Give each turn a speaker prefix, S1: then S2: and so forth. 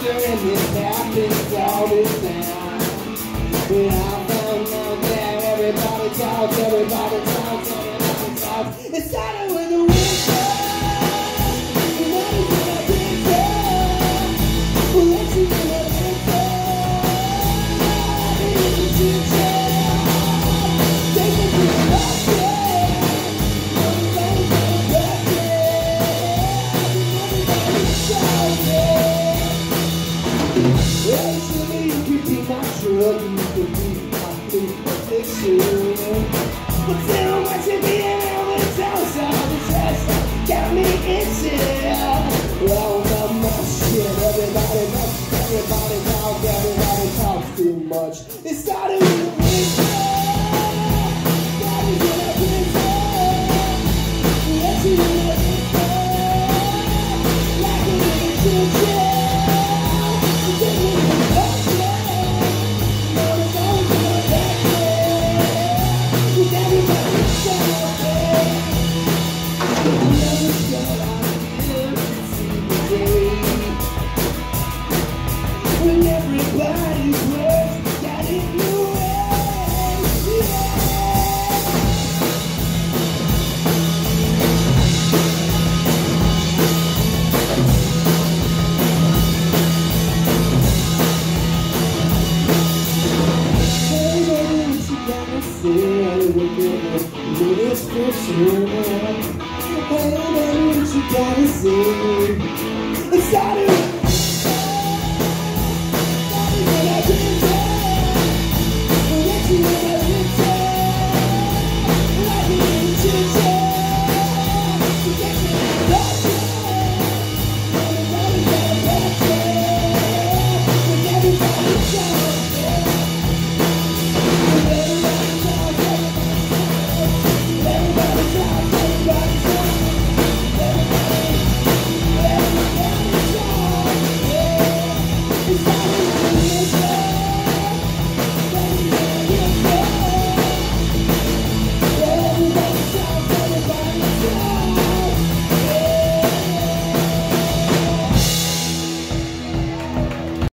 S1: and this happens all the time. But I found out that everybody talks, everybody talks. It started with a whisper, and that is what I did there. Well, let's see what I did there. In the future, take me to the market. Everybody's got a bucket. Everybody's shouting. Well, surely you could be my drug, you could be my fleet addiction. But still, what you being out of town, so the stress got me itching. Oh, my shit, everybody talks too much. It started with a whisper, that is what I've been told. Let's see what I've been told, like a little children. So take me to the ocean, now it's always gonna back there. With everybody shouting, I never thought I'd live to see the day when everybody's words got in the way. Hey baby, what you gotta say? We'll give a little description. Hey baby, what you gotta say?